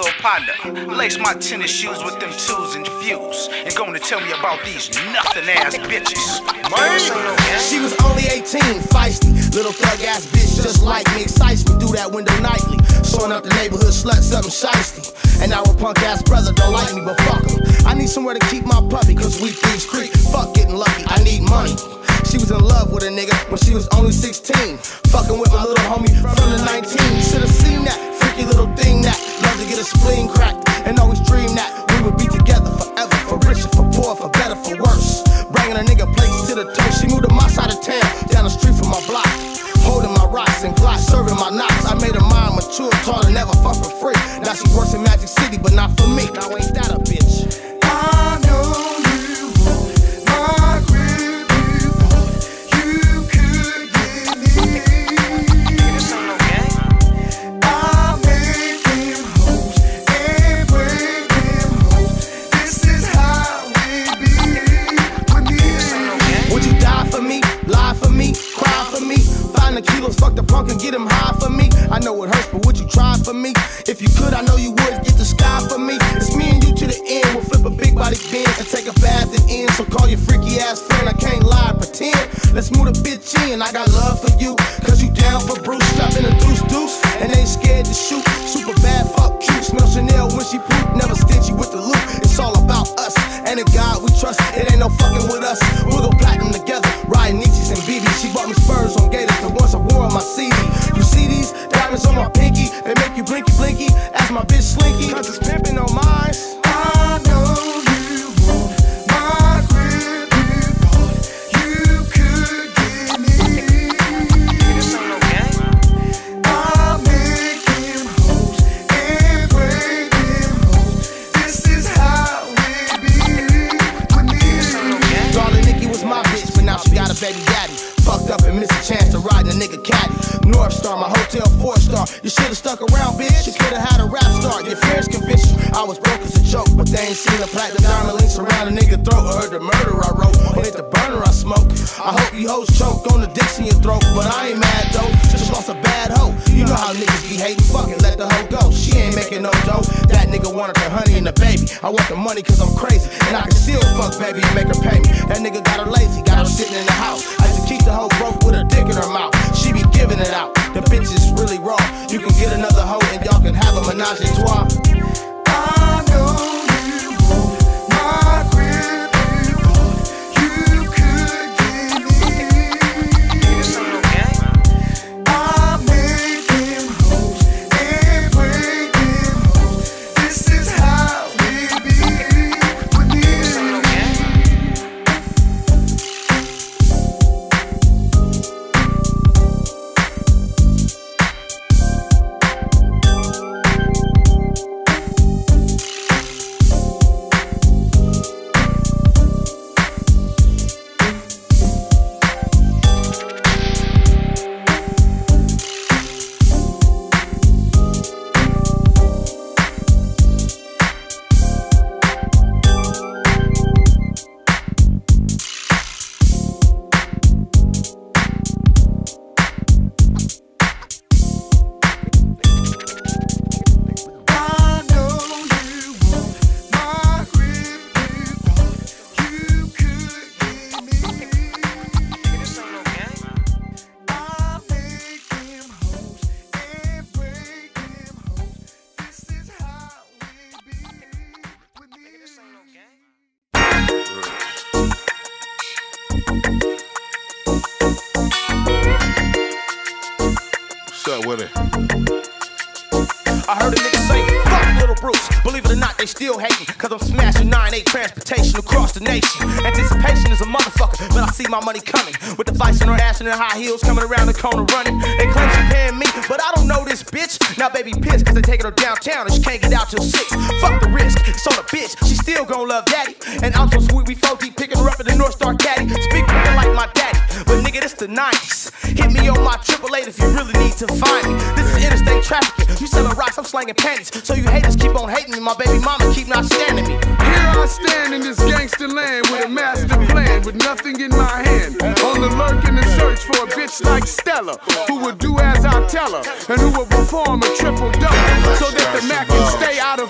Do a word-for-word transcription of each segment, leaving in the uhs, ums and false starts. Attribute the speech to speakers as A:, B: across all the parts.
A: little partner. Lace my tennis shoes with them twos and fuse, and going to tell me about these nothing ass bitches.
B: She was only eighteen, feisty, little thug ass bitch just like me. Excites me through that window nightly, showing up the neighborhood slut, something shiesty. And our punk ass brother don't like me, but fuck him. I need somewhere to keep my puppy, cause we thieves creep. Fuck getting lucky, I need money. She was in love with a nigga when she was only sixteen, fucking with my little homie from the nineteen. You should've seen that freaky little thing that loved to get a spleen cracked, and always dream that we would be together forever, for richer, for poor, for better, for worse. Bringing a nigga plates to the toe. She moved to my side of town, down the street from my block, holding my rocks and glocks, serving my knocks. I made her mind mature, taught her never fuck for free. Now she works in Magic City, but not for me. Now ain't that a bitch?
C: I know you want my grip, you want, you could get me.
A: This ain't no game.
C: I'll make them hoes and break them hoes. This is how it be with me.
A: This ain't no game.
B: Would you die for me, lie for me, cry for me? Find the kilos, fuck the punk and get him high for me. I know it hurts, but would you try for me? If you could, I know you would get the sky for me. It's me and you to the end. We'll flip a big body Benz and take a bath and end. So call your freaky ass friend, I can't lie, pretend. Let's move the bitch in, I got love for you, cause you down for Bruce, strapping a deuce deuce, and ain't scared to shoot. Super bad, fuck cute, smell Chanel when she poop. Never stingy with the loot, it's all about us, and a God we trust. It ain't no fucking with us, we'll go platinum together, riding Nietzsche's and B B. She bought me Spurs on Gators, the ones I wore on my C D. You see these diamonds on my pinky, they make you blinky blinky. Ask my bitch Slinky, cause it's pimping on mine.
C: I know you want my grip, you want, you could get me.
A: This ain't no game.
C: I'll make them hoes and break them hoes. This is how it be with me.
A: This ain't no game.
B: Darling Nikki was my bitch, but now she got a baby daddy. Fucked up and missed a chance to ride in a nigga caddy. North Star, my hotel four star. You should've stuck around, bitch. You could've had a rap start. Your fears convinced you I was broke as a joke, but they ain't seen the platinum diamond links around a nigga throat. I heard the murder I wrote, or hit the burner I smoke. I hope you hoes choke on the dicks in your throat, but I ain't mad though. Just lost a bad hoe. You know how niggas be hating. Fucking let the hoe go. She ain't making no dough. That nigga wanted the honey and the baby. I want the money cause I'm crazy, and I can still fuck baby and make her pay me. That nigga got her lazy, got her sitting in the house. I used to keep the hoe broke with a dick in her mouth. She be giving it out. The bitch is really raw. You can get another hoe and y'all can have a menage a trois.
C: I know you want my grip, you want, you could get me.
A: This ain't no game.
C: I'll make them hoes and break them hoes. This is how it be with me.
A: This ain't no game.
C: I know you want my grip, you want, you could get me.
A: This ain't no game.
C: I'll make them hoes and break them hoes. This is how it be with me.
A: This ain't no game.
D: What's up with it?
B: I heard a nigga say, fuck Little Bruce. Believe it or not, they still hating, cause I'm smashing nine eight transportation across the nation. Anticipation is a motherfucker, but I see my money coming. With the vice in her ass and her high heels coming around the corner running. They claim she paying me, but I don't know this bitch. Now baby pissed, cause they taking her downtown and she can't get out till six. Fuck the risk, it's on the bitch, she still gon' love daddy. And I'm so sweet, we flow deep, picking her up in the North Star caddy. Speak looking like my daddy, but nigga, this the nineties. Hit me on my triple eight if you really need to find me. This is interstate trafficking, you selling rocks, I'm slanging panties. So you haters keep on hating me, my baby mama keep not standing me.
E: Here I stand in this gangster land with a master plan, with nothing in my hand. On the lurk in the search for a bitch like Stella, who will do as I tell her, and who will perform a triple double, so that the Mac can stay out of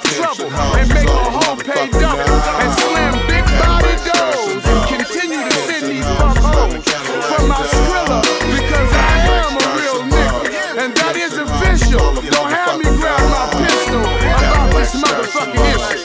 D: all the
E: You don't have me grab my pistol about this motherfucking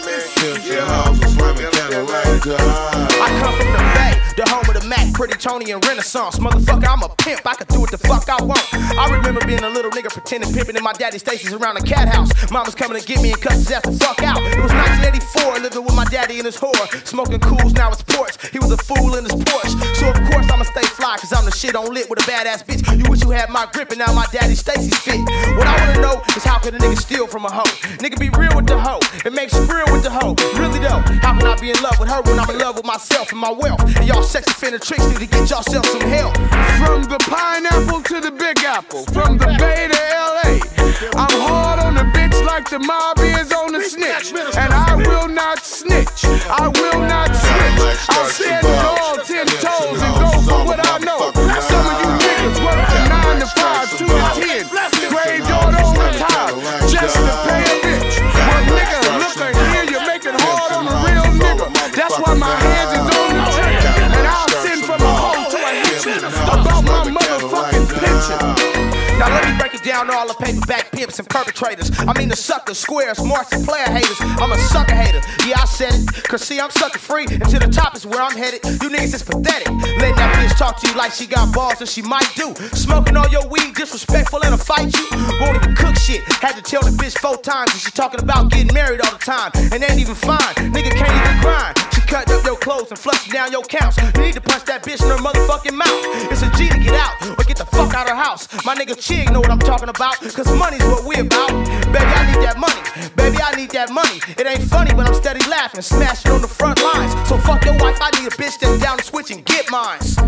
E: issue.
B: I come from the Bay, the home of the Mac, Pretty Tony and Renaissance. Motherfucker, I'm a pimp, I can do what the fuck I want. I remember being a little nigga pretending pimping in my daddy's stations around the cat house. Mama's coming to get me and cuss his ass the fuck out. It was nineteen eighty-four, living with my daddy and his whore. Smoking cools, now it's porch. He was a fool in his Porsche. So of course I'ma stay fly, cause I'm the shit on lit with a badass bitch. You wish you had my grip and now my daddy Stacy's fit. What I wanna know is how can a nigga steal from a hoe? Nigga be real with the hoe, it makes you real with the hoe. Really though, how can I be in love with her when I'm in love with myself and my wealth? And y'all sex offender tricks need to get yourself some help.
E: From the pineapple to the Big Apple, from the Bay to L A, I'm hard on the bitch like the mob is on the snitch. And I will not snitch, I will not switch. I'll stand tall, ten toes and go for what I know. Some of you niggas work from nine to five, two to ten, graveyard overtime, just to pay a bitch. Well nigga, look at here, you make it hard on a real nigga. That's why my hands is on the trigger. And I'll send from a hole till I hit you about my motherfucking pension.
B: Now let me break it down to all the paperback pimps and perpetrators. I mean the suckers, squares, marks, and player haters. I'm a sucker hater, yeah I said it. Cause see I'm sucker free, and to the top is where I'm headed. You niggas is pathetic, letting that bitch talk to you like she got balls and she might do. Smoking all your weed, disrespectful in a fight you. Won't even cook shit, had to tell the bitch four times. And she talking about getting married all the time, and ain't even fine. Nigga can't even grind. She cutting up your clothes and flushing down your counts. You need to punch that bitch in her motherfucking mouth. It's a G to get out, or get the fuck out of her house. My nigga Chig know what I'm talking about, cause money's what we about. Baby, I need that money. Baby, I need that money. It ain't funny, but I'm steady laughing, smashing on the front lines. So fuck your wife, I need a bitch that's down the switch and get mines.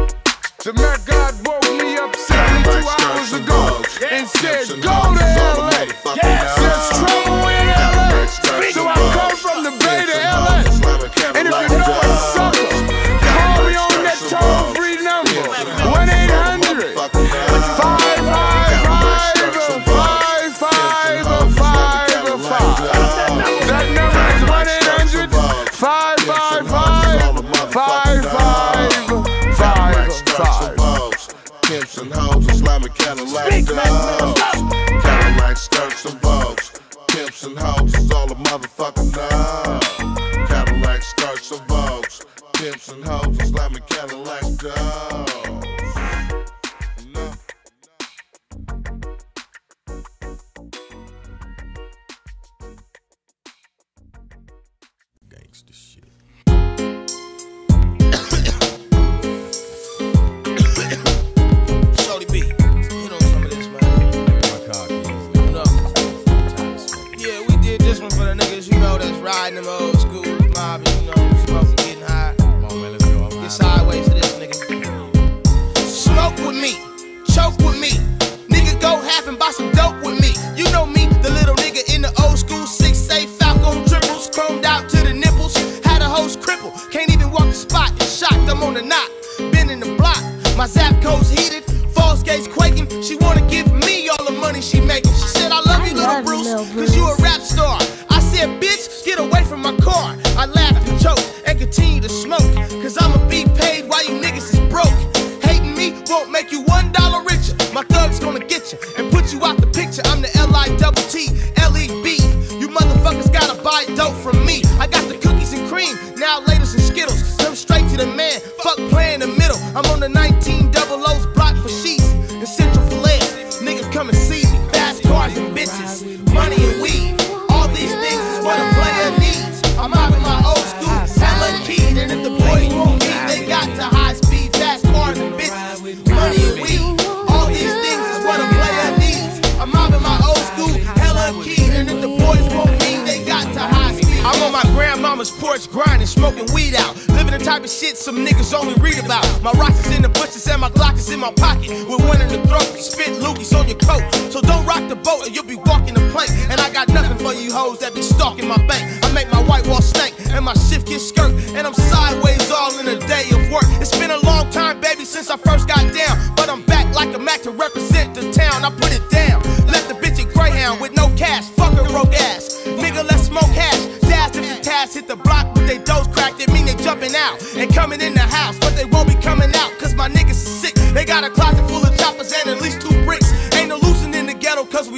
E: The Met God woke me up seventy-two hours ago and said, go to L A. There's trouble in L A. So I come from the Bay to L A. And if you know a sucker, call me on that toll-free number, one eight hundred, five five five, five five five five. That number is one eight hundred, five five five, five five five five.
D: Pimps and hoes and slamming Cadillac dogs. Cadillac skirts and Vogues. Pimps and hoes is all the motherfucking love. Cadillac skirts and Vogues. Pimps and hoes and slamming Cadillac dogs. No.
F: Gangsta shit.
B: Shorty B, you know some of this, man.
F: My car keys.
B: You know. Yeah, we did this one for the niggas, you know, that's riding them old school mobbing, you know, smoking, getting high.
F: Come on, man, let's go.
B: Get sideways to this nigga. Smoke with me, choke with me. Nigga go half and buy some dope with me. You know me, the little nigga in the old school six eight Falcon triples, chromed out to the nipples. Had a host cripple, can't even walk the spot. Shocked, I'm on the knock, been in the block. My zap code's heated, false gates quaking. She wanna give me all the money she making. She said, I love I you, little Bruce, Bruce, cause you a rap star. I said, bitch, get away from my car. I laughed and choked and continue to smoke, cause I'ma be paid while you niggas is broke. Hating me won't make you one dollar richer. My thug's gonna get you and put you out the picture. I'm the L I T T L E B. You motherfuckers gotta buy dope from me. I got the cookies and cream, now laters and Skittles. Come straight to the man, fuck play in the middle. I'm on the nineteen double O's block for sheets and Central Filet. Niggas come and see me. Fast cars and bitches, money and weed. All these things is what a player needs. I'm mobbing my old school, hella keyed. And if the boys want me, they got to high speed. Fast cars and bitches, money and weed. All these things is what a player needs. I'm mobbing my old school, hella keyed. And if the boys want me, they got to high speed. I'm on my grandmama's porch grinding, smoking weed out. Living the type of shit some niggas only read about. My rocks is in the bushes and my Glock is in my pocket. With one in the throat, spit loogies on your coat. So don't rock the boat or you'll be walking the plank. And I got nothing for you hoes that be stalking my bank. I make my white wall stank and my shift get skirt. And I'm sideways all in a day of work. It's been a long time, baby, since I first got down. But I'm back like a Mac to represent the town. I put it down. Left the bitch at Greyhound with no cash. Fuck her broke ass. Nigga, let's smoke hash. Dash if the task hit the block with they doors cracked. It mean they jumping out and coming in the house. But they won't be coming out cause my niggas is sick. They got a closet full of choppers and at least two bricks. Ain't no loosin' in the ghetto cause we already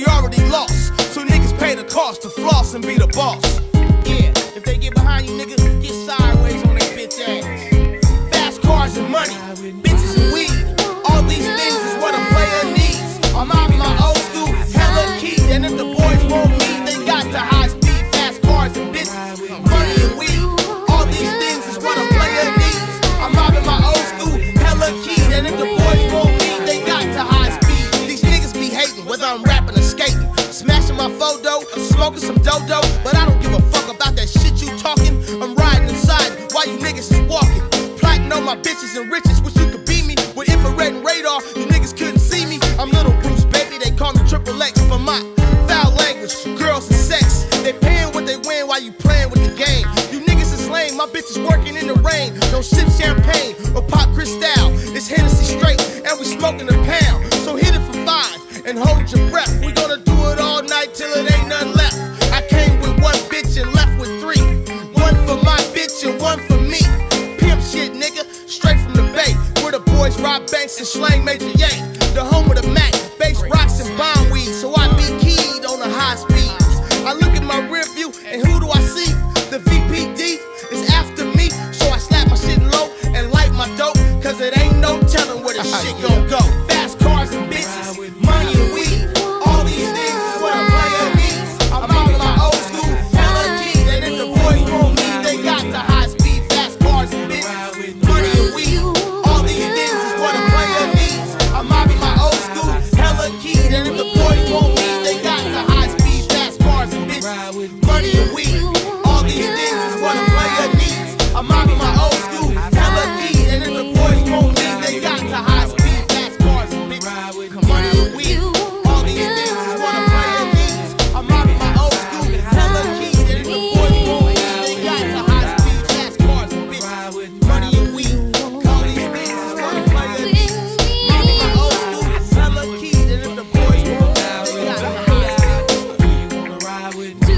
B: lost. So niggas pay the cost to floss and be the boss. Yeah, if they get behind you, nigga, get sideways on their bitch ass. Fast cars and money, bitches and weed. All these things is what a player needs. I'm out of my old school, hella key. And if the boys won't me, they got the high speed, fast cars and bitches, money and weed. All these things is what a player needs. I'm out of my old school, hella key. And if the boys won't me, they got the high speed. These niggas be hating, whether I'm rapping or skating, smashing my photo, smoking some dodo. But I don't give a fuck about that shit you talking. I'm riding inside while you niggas is walking. Plotting on my bitches and riches. Wish you could be me with infrared and radar. You niggas couldn't see me. I'm Little Bruce, baby. They call me Triple X for my foul language. Girls and sex. They paying what they win while you playing with the game. You niggas is lame. My bitch is working in the rain. Don't sip champagne or pop Cristal. It's Hennessy straight and we smoking a pound. So hit it for five and hold your breath. We gonna do it all night till it ain't nothing left. I came with one bitch and left with three. One for my bitch and one for me. Pimp shit, nigga, straight from the Bay, where the boys rob banks and slang Major Yang. The home of the Mac, bass rocks and bomb weed. So I be keyed on the high speeds. I look at my rear view and who do I see? The V P D is after me. So I slap my shit low and light my dope. Cause it ain't no telling where the shit gon' go. Fast cars and bitches, money and weed. All these things is what a player needs. I'm out of my old school, hella key. And if the boys won't me, they got the high speed, fast cars and bitches, money and weed. All these things is what a player needs. I'm out of my old school, hella key. And if the boys won't me, they got the high speed, fast cars and bitches, money and weed. All these things is what a player needs. I'm out of my old school, hella key. And if the boys won't me, they got the high speed, fast cars and bitches, money and weed. All these things is what a player needs. I'm out of my old school, hella key. And if the boys won't me, they got the high speed, fast cars and bitches, money and weed. All these things is what a player needs. I'm out of my old school, hella key. And if the boys won't me, they got the high speed.
F: Do you wanna ride with me?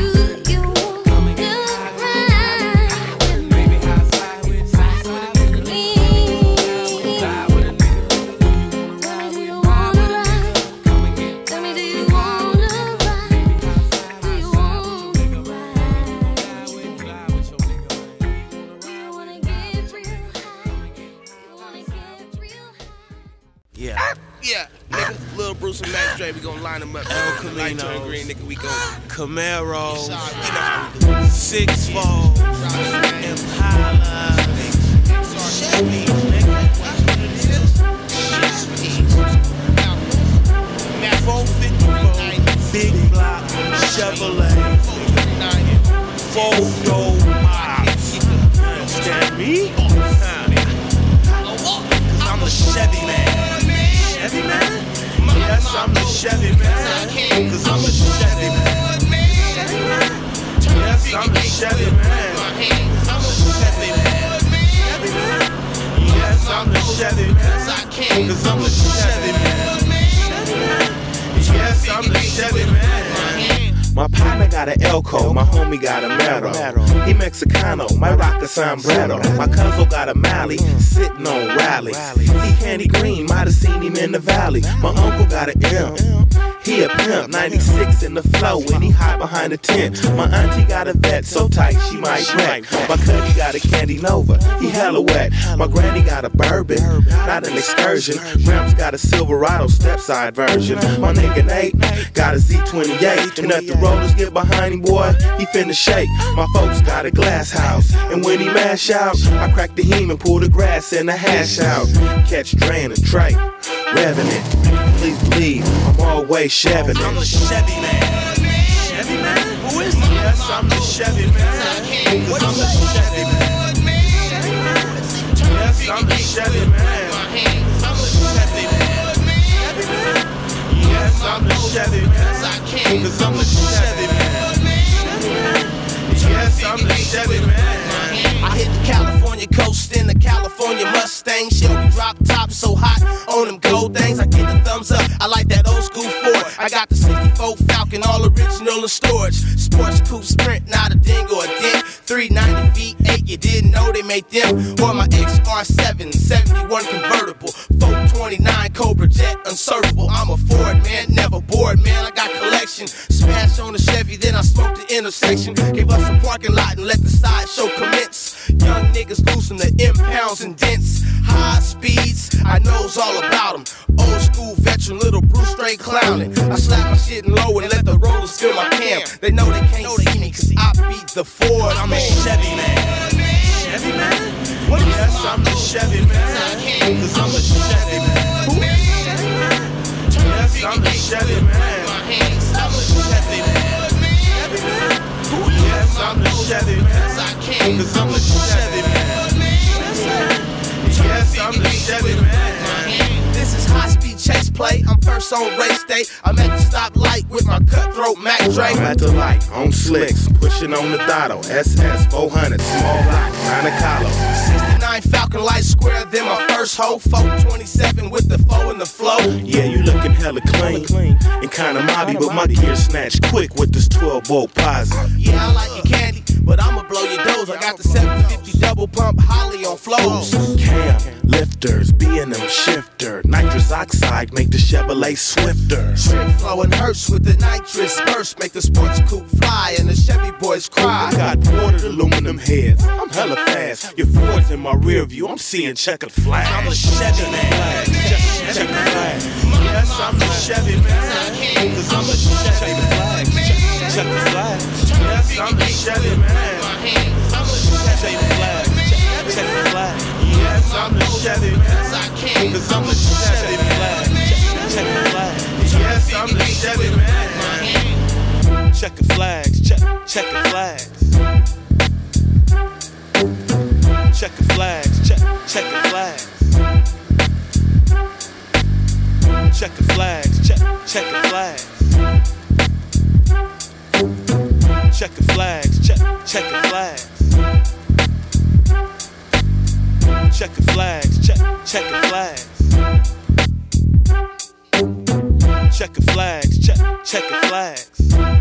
F: Come and get high. Baby, high side with side with a nigga. Ride with a nigga. Do you wanna ride with me? Come and get
G: Tell me, do you wanna ride? Do you wanna ride?
F: high with your nigga.
G: Do you wanna get real high? Do you wanna get real high?
B: Yeah. Yeah, nigga. Lil Bruce and Mac Dre, we gon' line them up.
H: El
B: Light turn
H: Camino.
B: green, nigga, we gon'
H: Camaro,
B: sorry, you know how we do it.
H: Six Fold, Impala, Chevy, nigga. four fifty-four, big block, Chevrolet, four-door mods. Understand me? Cause I'm the Chevy man. Chevy man? Yes, I'm the Chevy man. Cause I'm the Chevy man. Yes, I'm the Chevy man. I'm the Chevy man. Chevy man. Yes, I'm the Chevy man. Cause I'm the Chevy man. Yes, I'm the Chevy man. My partner got an Elko, my homie got a Mero. He Mexicano, might rock a sombrero. My cousin got a Mally, sitting on rallies. He candy green, might have seen him in the valley. My uncle got an M, he a pimp, ninety-six in the flow, and he hide behind the tent. My auntie got a vet, so tight she might wreck. My cousin got a Candy Nova, he hella wet. My granny got a Bourbon, not an excursion. Gramps got a Silverado, step-side version. My nigga Nate got a Z twenty-eight, and at the rollers get behind him, boy, he finna shake. My folks got a glass house, and when he mash out, I crack the heme and pull the grass and the hash out. Catch Dre and a Trey, revving it. Please believe, I'm always Chevy. I'm the Chevy man. Chevy man? Who is he? Yes, I'm the Chevy man. Cause I'm the Chevy man. Chevy man? Yes, I'm the Chevy man. I'm the Chevy man. Chevy man? Yes, I'm the Chevy man. Cause I'm the Chevy man. Chevy man? Yes, I'm the Chevy man.
B: I hit the California coast in the California Mustang. Shelby drop top so hot on them gold things. I get the thumbs up. I like that old school Ford. I got the sixty-four Falcon, all original Window and storage, sports coupe sprint, not a ding or a dent. three ninety V eight, you didn't know they made them. Or my X R seven, seventy-one convertible, four twenty-nine Cobra Jet, unsearchable. I'm a Ford man, never bored man, I got collection. Smash on the Chevy, then I smoked the intersection. Gave us a parking lot and let the sideshow commence. Young niggas losing the impounds and dents. High speeds, I knows all about them. Old school veteran, little Bruce straight clowning. I slap my shit in low and let the rollers fill my cam. They know they can't see me cause I beat the Ford.
H: I'm a Chevy man. Chevy man? What yes, I'm the Chevy man. Cause I'm a Chevy man. Who? Yes, I'm the Chevy man. I'm a Chevy man. Chevy man? Who? Yes, I'm the Chevy man. Cause I'm a Chevy man. Yes, I'm the Chevy man.
B: This is high speed chase play. I'm first on race day. I'm at the stoplight with my cutthroat Mac Dre.
H: I'm at the light, on slicks, pushing on the throttle. S S four hundred, small block, Monte Carlo.
B: sixty-nine Falcon Light Square, then my first hoe. four twenty-seven with the four in the flow.
H: Yeah, you looking hella clean and kinda mobby, but my gear snatched quick with this twelve volt posit.
B: Yeah, I like your candy, but I'ma blow your doors. I got the seven fifty double pump Holly on flows.
H: Cam, lifters, B and M shifter, nitrous oxide make the Chevrolet swifter.
B: Trick flowing Hurts with the nitrous burst, make the sports coupe fly and the Chevy boys cry.
H: I got ported aluminum heads, I'm hella fast. Your Ford's in my rear view, I'm seeing checkered flags. I'm a Chevy man. Check the flag. Yes, I'm the Chevy man. Cause I'm a Chevy man. Check the flag. Yes, I'm the Chevy man. I'm a Chevy flag. Check the flag. Yes, I'm the Chevy man. Cause I'm a Chevy flag. Check the flag. Yes, I'm the Chevy man. Check the flags. Check, check the flags. Check the flags. Check, check the flags. Check the flags, check, check the flags. Check the flags, check, check the flags. Check the flags, check, check the flags. Check the flags, check, check the flags.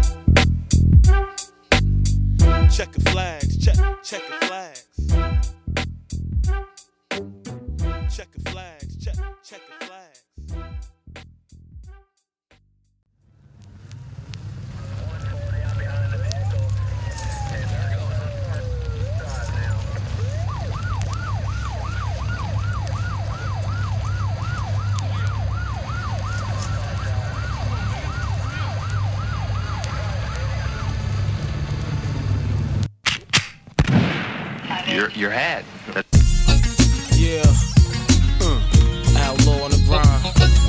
H: Check the flags, check, check the flags. Check the flags, check, check the flags.
I: Your, your hat. That
J: Yeah. Uh. Outlaw on the grind.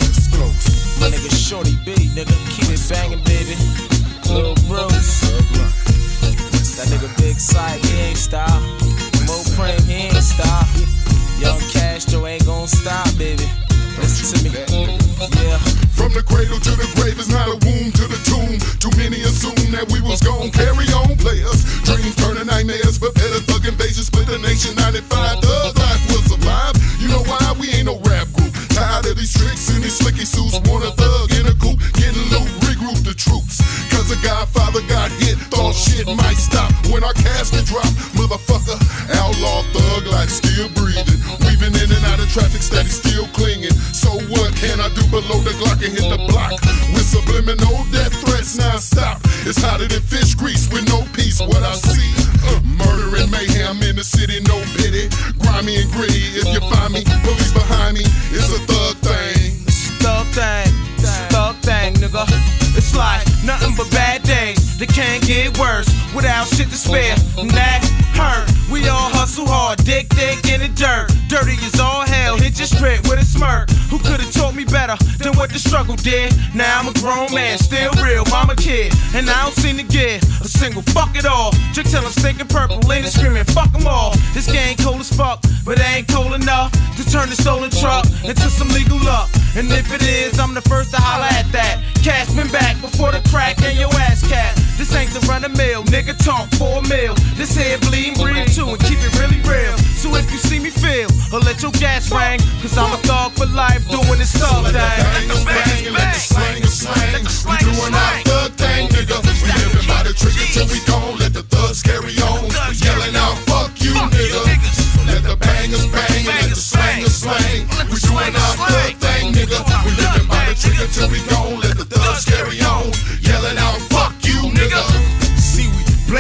J: My nigga Shorty B, nigga. Keep it banging, baby. Lil Bruce. That nigga Big Sight, he ain't stop. Mo Prim, he ain't stop. Young Castro ain't gon' stop, baby. Listen to me. Yeah.
D: From the cradle to the grave is not a womb to the tomb. Too many assume that we was gon' carry on, players. Dreams turning nightmares, but better thug invasion split the nation. ninety-five thug life will survive. You know why? We ain't no rap group. Tired of these tricks and these slicky suits. Want a thug in a coupe, getting loot, regroup the troops. Cause a godfather got hit, thought shit might stop when our casket drop. Motherfucker, outlaw thug life still breathing. Weaving in and out of traffic, steady still clinging. So what can I do below the Glock and hit the block? With subliminal death threats non-stop. It's hotter than fish grease with no peace. What I see, uh, murder and mayhem in the city, no pity. Grimy and gritty, if you find me, police behind me, it's a thug thing.
J: It's a thug thing, it's a thug thing, nigga. It's like nothing but bad days. They can't get worse without shit to spare. And that hurt. We all hustle hard, dick, dick in the dirt. Dirty as all hell, hit your straight with a smirk. Who could've taught me better than what the struggle did? Now I'm a grown man, still real, mama kid. And I don't seem to get a single fuck at all. Chick till I'm stinking purple, lady screaming, fuck them all. This game cold as fuck, but it ain't cold enough to turn the stolen truck into some legal luck. And if it is, I'm the first to holler at that. Cash been back before the crack and your ass cat. This ain't the run of mill, nigga talk for a meal. This here bleed and breathe too and keep it really real. So if you see me feel, or let your gas ring, cause I'm a thug for life doing this thug thing.
D: Let the slang, let the slang, slang. We doing our thug thing, nigga. We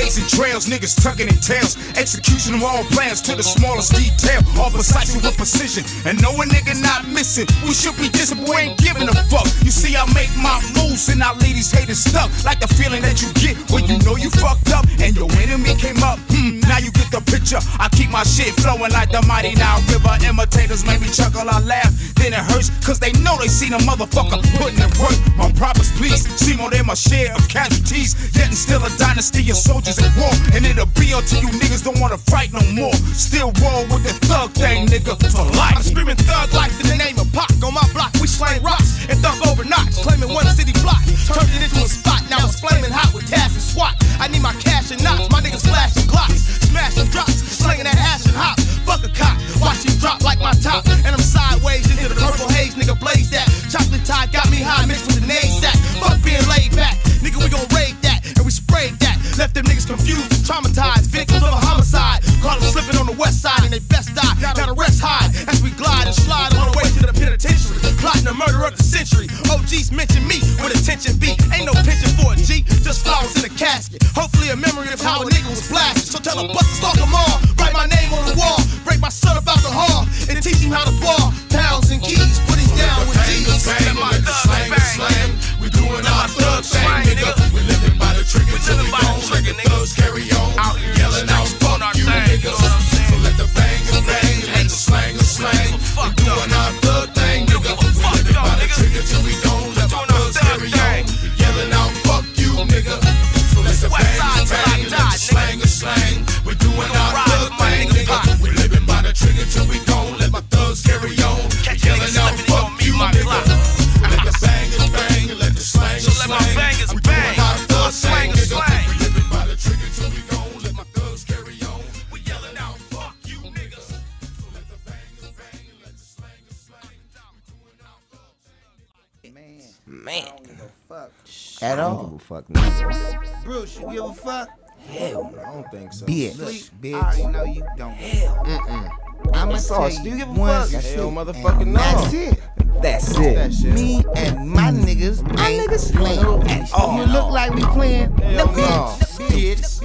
K: blazing trails, niggas tucking in tails. Execution of all plans to the smallest detail. All precisely with precision. And know a nigga not missing. We should be disciplined, we ain't giving a fuck. You see, I make my moves and I leave these haters stuck. Like the feeling that you get when you know you fucked up and your enemy came up. Hmm, now you get the picture. I keep my shit flowing like the mighty Nile River. Imitators make me chuckle, I laugh. Then it hurts, cause they know they seen a motherfucker putting in work. My prophets, please, see more than my share of casualties. Yet and still a dynasty of soldiers at war. And it'll be until you niggas don't wanna fight no more. Still roll with the thug thing, nigga, for life.
L: I'm screaming thug life in the name of Pac. On my block, we slang rocks and thump over notch. Claiming one city block, turned it into a spot. Now it's flaming hot with Taz and SWAT. I need my cash and knots, my niggas flashing glocks. Smashing drops, slinging that ash and hop. Fuck a cop, watch you drop like my top. And I'm sideways into the purple haze, nigga blaze that. Chocolate tie got me high, mixed with the name sack. Fuck being laid back, nigga we gon' raid that. And we sprayed that, left them niggas confused, traumatized. Victims of a homicide, caught them slipping on the west side and they best die. Now the rest hide, as we glide and slide on the way to the penitentiary. Plotting the murder of the century. O Gs mention me with attention beat. Ain't no pension for a G, just flowers in a casket. Hopefully a memory of how a nigga was blasted. So tell a bust to stalk them all. Write my name on the wall. Break my son about the hall. And teach him how to ball. Pounds and keys. Put him down with G's.
H: Bang, let the slang slang. We doing our thug thing, nigga. We living by the trigger till we don't let the thugs carry on. Out yelling out, fuck you, nigga. So let the bangers bang, let the slangers slang. We doing our thug thing, nigga. We living by the trigger till we don't let the thugs carry on. Yelling out, fuck you, nigga. So let the bangers bang, let the slangers slang. We doing our thug thing, nigga. We living by the trigger till we don't let my thugs carry on. Yelling out, fuck you, nigga. Let the bangers bang, let the slangers slang. We doing our thug thing, nigga. We living by the trigger till we don't let my thugs carry on. We yelling out, fuck you, nigga. So let the bangers bang, let the slangers slang. We doing our thug thing.
M: Man.
N: I don't give a fuck.
M: At all. I don't give a fuck, nigga.
N: Bruce, you give a fuck?
M: Hell no. I don't think so.
N: Bitch.
M: Sleep,
N: Bitch. I already know you don't.
M: Hell. Mm-mm.
N: I'ma tell
M: Do you
N: you
M: give a
N: one
M: fuck?
N: shit,
M: Hell, motherfucking
N: and
M: no.
N: that's it.
M: That's it.
N: That shit. Me and my niggas
M: My
N: ain't
M: niggas
N: playing.
M: no.
N: And
M: Oh,
N: you look
M: no.
N: like we playing.
M: Hell
N: The
M: no.
N: bitch. Bitch.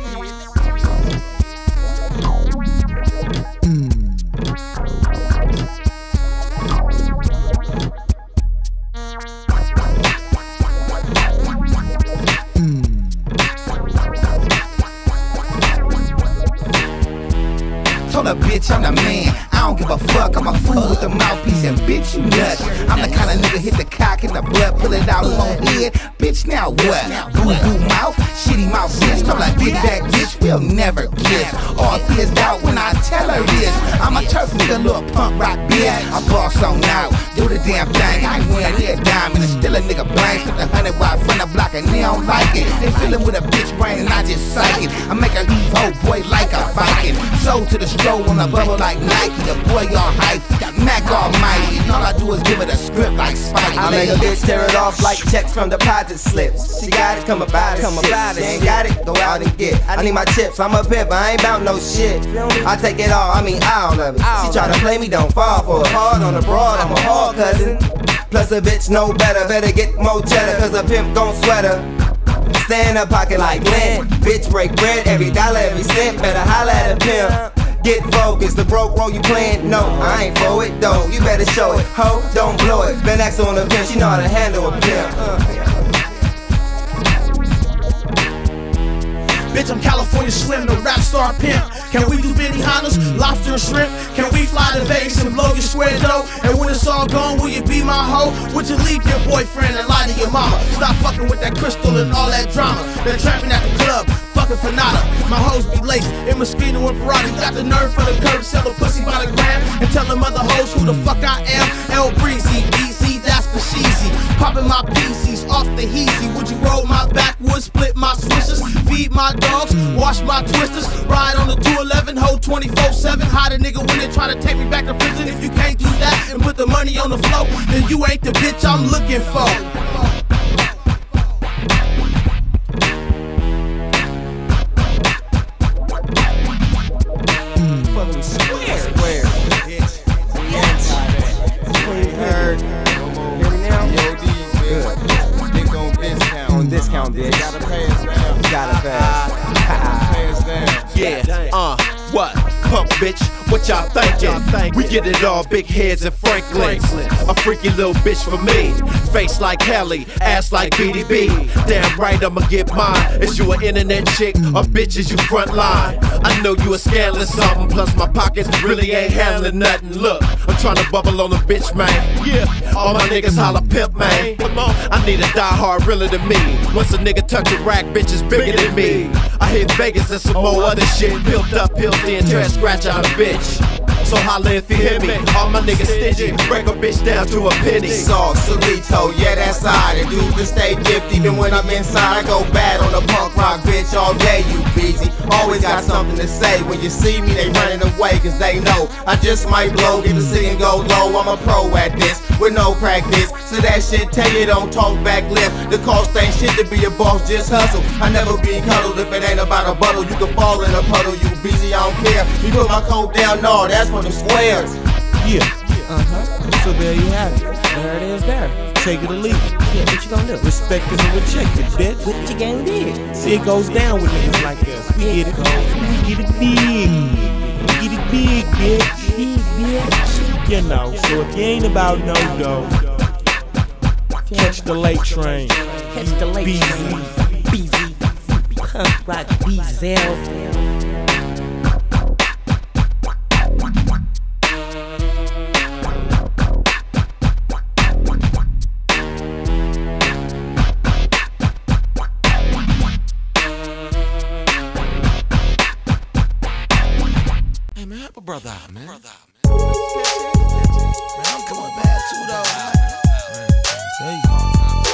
N: Told a bitch I'm the man. I don't give a fuck. I'm a fool with the mouthpiece and bitch you nuts. I'm the kind of nigga hit the cock in the butt, pull it out on head. Bitch now what? Boo boo mouth, shitty mouth bitch. Told her get back bitch, we'll never kiss. All fears doubt when I tell her this. I'm a turf nigga, little punk rock bitch. I boss on out, do the damn thing. I ain't wearing a diamond and still a nigga blank. Put the hundred wide front of block and they don't like it. They fillin' with a bitch brain and I just psych it. I make her heave ho boy like a Viking. Sold to the stroll on a bubble like Nike. The boy all hype, got Mac almighty. And all I do is give it a script like Spike.
M: I make a bitch tear it off like checks from deposit slips. She got it, come about it, come about it. She ain't got it, go out and get. I need my chips, I'm a pimp, I ain't bout no shit. I take it all, I mean all of it. She try to play me, don't fall for it. Hard on the broad, I'm a hard cousin. Plus a bitch know better, better get more cheddar, cause a pimp gon' sweat her. Stay in her pocket like lint. Bitch break bread, every dollar, every cent. Better holla at a pimp. Get focused, the broke role you playing? No, I ain't for it though. You better show it, ho, don't blow it. Been X on the pimp, she know how to handle a pimp. Uh.
L: Bitch, I'm California Slim, the rap star pimp. Can we do Benihanas, lobster and shrimp? Can we fly to Vegas and blow your square dough? And when it's all gone, will you be my hoe? Would you leave your boyfriend and lie to your mama? Stop fucking with that crystal and all that drama. They're trapping at the club, fucking for nada. My hoes be laced in Moschino and Parati. Got the nerve for the curb, sell a pussy by the gram. And tell them other hoes who the fuck I am. El Breezy, B Z, that's for sheezy. Popping my P Cs off the heezy. Would you roll my backwoods, split my swishers, feed my dogs, wash my twisters, ride on the two eleven, hold twenty-four seven. Hide a nigga when they try to take me back to prison. If you can't do that and put the money on the floor, then you ain't the bitch I'm looking for.
M: For them square, square, bitch. You heard? Hear me now? Good. Dick on discount. On discount, bitch. Gotta pay us now. Gotta pay us.
J: Yeah, uh, what? Punk bitch, what y'all thinking? We get it all, big heads and Franklin. A freaky little bitch for me. Face like Kelly, ass like B D B. Damn right I'ma get mine. Is you an internet chick or bitch is you front line? I know you a scandalous something, plus my pockets really ain't handling nothing. Look, I'm trying to bubble on a bitch, man. Yeah, all my niggas holla pimp, man. Come on, I need a diehard realer than me. Once a nigga touch a rack, bitch is bigger than me. I hit Vegas and some more other shit. Built up, built in, try to scratch out a bitch. So holla if you hear me. All my niggas stingy, break a bitch down to a penny.
M: Sauce, Cerrito, yeah that's I. The dude can stay dipped even when I'm inside. I go bad on the punk rock bitch all day, you busy. Always got something to say. When you see me, they running away cause they know I just might blow, get the city and go low. I'm a pro at this, with no practice. So that shit tell you don't talk back left. The cost ain't shit to be a boss, just hustle. I never be cuddled if it ain't about a bottle. You can fall in a puddle, you busy, I don't care. You put my coat down, no, that's for them squares.
J: Yeah, uh-huh. So there you have it. There it is there. Take it or leave it. Yeah, what you gonna do? Respect it or reject it, bitch. What you gonna do? See, it goes down with niggas like us. We get it cold. We get it big. We get it big, bitch. Big, bitch. You know, so if you ain't about no dough, catch the late train.
O: Catch the late train. B Z. Punk rock B Z.
J: Help a brother out, man. Man,
L: I'm coming bad too, though.
J: There you go.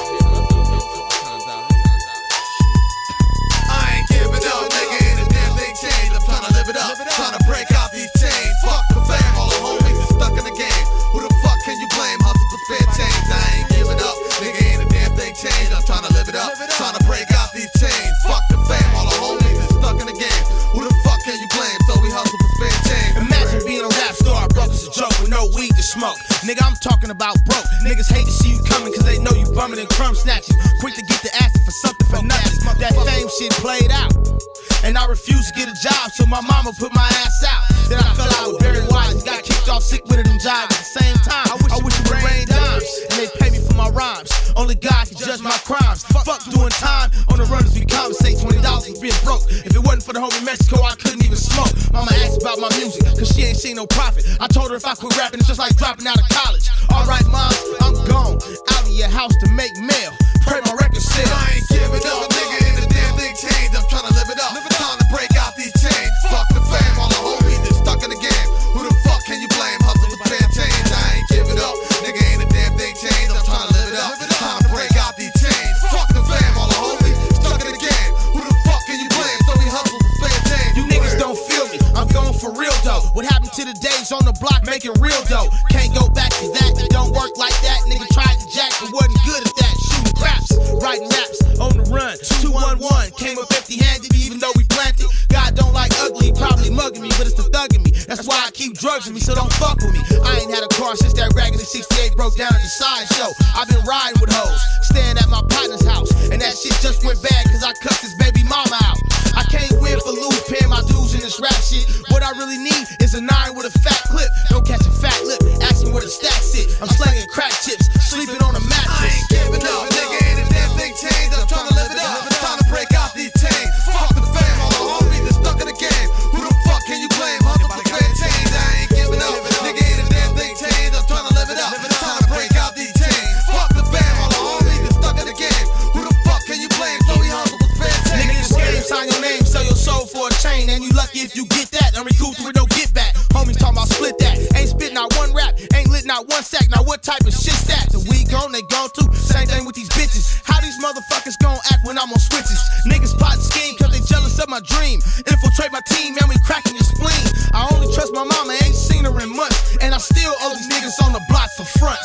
K: I ain't giving up, nigga, ain't a damn thing changed. I'm trying to live it up, trying to break out these chains. Fuck the fam, all the homies is stuck in the game. Who the fuck can you blame? Hustle for spare change. I ain't giving up, nigga, ain't a damn thing changed. I'm trying to live it up, trying to break out these chains. Fuck the fam, all the homies is stuck in the game. Who the fuck can you blame? So we hustle for spare change.
L: Imagine being a rap star, broke as a joke with no weed to smoke. Nigga, I'm talking about broke. Niggas hate to see you coming cause they know you bumming and crumb snatching. Quick to get the asking for something for nothing. That fame shit played out. And I refused to get a job, so my mama put my ass out. Then I fell out with Barry White and got kicked off sick with it and jobs at the same time. I wish, I wish it would rain dimes and they pay me for my rhymes. Only God can judge my crimes. Fuck doing time on the runners, we compensate twenty dollars for being broke. If it wasn't for the homie Mexico, I couldn't even smoke. Mama asked about my music, cause she ain't seen no profit. I told her if I quit rapping, it's just like dropping out of college. Alright, mom, I'm gone. Out of your house to make mail. Pray my record sell.
K: I ain't giving up, nigga, ain't a damn thing changed. I'm trying to live it up, time to break out these chains. Fuck the fam, all the homies that's stuck in the game. Who the fuck can you blame? Hustle for spare change. I ain't giving up, nigga, ain't a damn thing changed. I'm trying to live it up, time to break out these chains. Fuck the fam, all the homies stuck in the game. Who the fuck can you blame? So we hustle for spare change.
L: You niggas don't feel me, I'm going for real though. What happened to the days on the block making real dough? Can't go back to that, it don't work like that. Nigga tried to jack but wasn't good at that. Shooting craps, writing raps, on the run. two one one, came up empty handed even though we planted. God don't like ugly, probably mugging me, but it's the thug in me. That's why I keep drugs in me, so don't fuck with me. I ain't had a car since that raggedy sixty-eight broke down at the sideshow. I've been riding with hoes, staying at my partner's house, and that shit just went bad cause I cussed his baby mama out. I can't win for lose, paying my dues in this rap shit. What I really need is a nine with a fat clip. Don't catch a fat lip, ask me where the stack sit. I'm slanging crack chips, sleeping on a mattress.
K: I ain't giving up, nigga, ain't a damn thing changed. I'm trying to live it up, time to break out these chains. Fuck the fam, all the homies that's stuck in the game. Who the fuck can you blame? Hustle for spare change. I ain't giving up, nigga, ain't a damn thing changed. I'm trying to live it up, time to break out these chains. Fuck the fam, all the homies that's stuck in the game. Who the fuck can you blame? So we hustle for spare change.
L: Nigga, this game, sign your name, sell your soul for a chain, and you lucky if you get that. I'm recouped with no get back. Homies talking about split that. Ain't spit not one rap, ain't lit not one sack. Now what type of shit's that? The weed gone, they gone too. Same thing with these bitches. How these motherfuckers gon' act when I'm on switches? Niggas plot and scheme cause they jealous of my dream. Infiltrate my team, man, we cracking your spleen. I only trust my mama, ain't seen her in months, and I still owe these niggas on the block for fronts.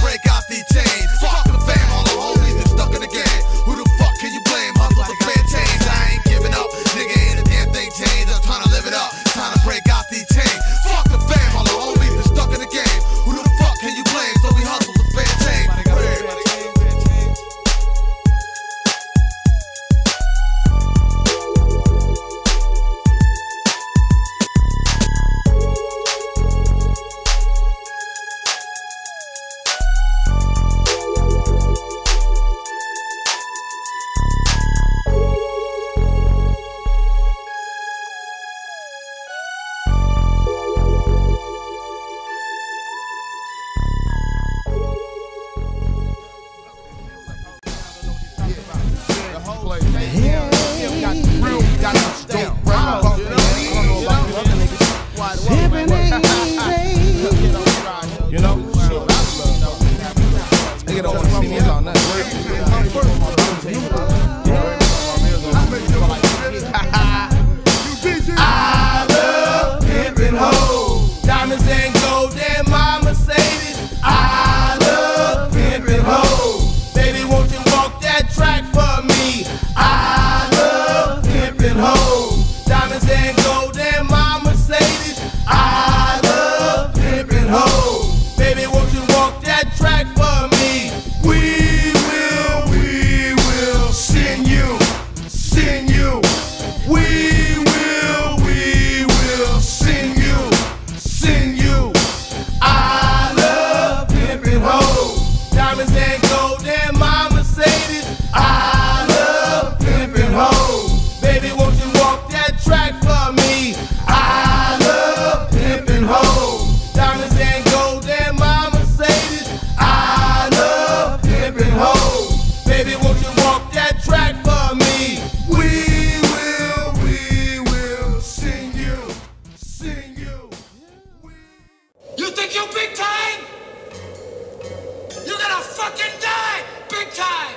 K: Fuck the fam, all the homies that's stuck in the game. Who the fuck can you blame? Hustle for spare change.
L: got no stamp. Don't rap about me. I don't know about you other niggas. You know? Nigga don't wanna see me about nothing. I love pimpin' hoes. Diamonds and gold and my Mercedes. I love pimpin' hoes. Baby, won't you walk that track for me? I love pimpin' hoes. Diamonds and gold and my Mercedes. I love pimpin' hoes. Baby, won't you walk that track for me? We will, we will send you, send you. We will, we will send you, send you. I love pimpin' hoes. Diamonds and gold and my Mercedes. I love pimpin' hoes. Baby, won't you walk that track for me? I love pimpin' hoes. Diamonds and gold and my Mercedes. I love pimpin' hoes. Baby, won't you walk that track for me? We will, we will sing you, sing you.
P: You think you big time? You're gonna fucking die big time.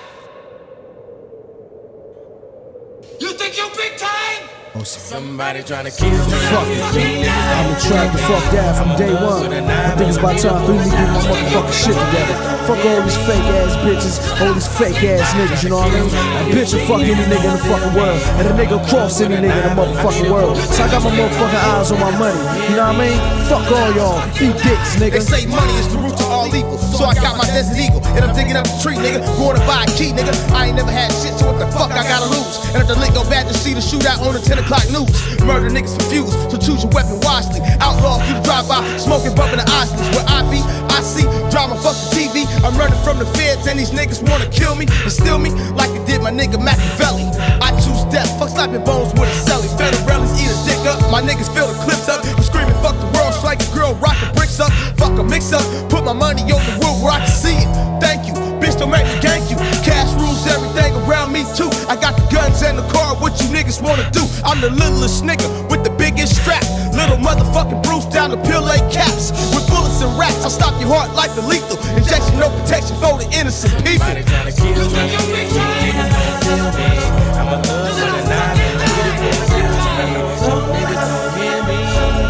P: You think you big time?
J: Somebody trying to kill me.
Q: Fuck it. I'm a track the fuck that from day one. I think it's about time for me to get my motherfucking shit together. Fuck all these fake ass bitches, all these fake ass niggas, you know what I mean? A bitch will fuck any nigga in the fucking world, and a nigga cross any nigga in the motherfucking world. So I got my motherfucking eyes on my money, you know what I mean? Fuck all y'all, eat dicks, nigga.
L: They say money is the root to all evil, so I got my desert eagle, and I'm digging up the tree, nigga. Going to buy a key, nigga. I ain't never had shit, so what the fuck I gotta lose? And if the link go bad, to see the shootout on the ten o'clock news. Murder niggas confused, so choose your weapon wisely. Outlaw through the drive-by, smoking, bumping the Osleys. Where I be, I see drama, fuck the T V. I'm running from the feds, and these niggas wanna kill me and steal me like they did my nigga Machiavelli. I choose death, fuck slapping bones with a celly. Federellis eat a dick up, my niggas fill the clips up. I'm screaming, fuck the world, strike a girl, rock the bricks up. Fuck a mix up, put my money on the wood where I can see it. Thank you, bitch, don't make me gank you. Cash rules everything around me too. I got the guns and the car, what you niggas wanna do? I'm the littlest nigga with the biggest strap. Little motherfucking Bruce down the pill A caps. With bullets and rats, I'll stop your heart like the lethal injection, no protection for the innocent people.
J: Somebody trying to kill me. I'm a thug with a nine. Some niggas don't hear me.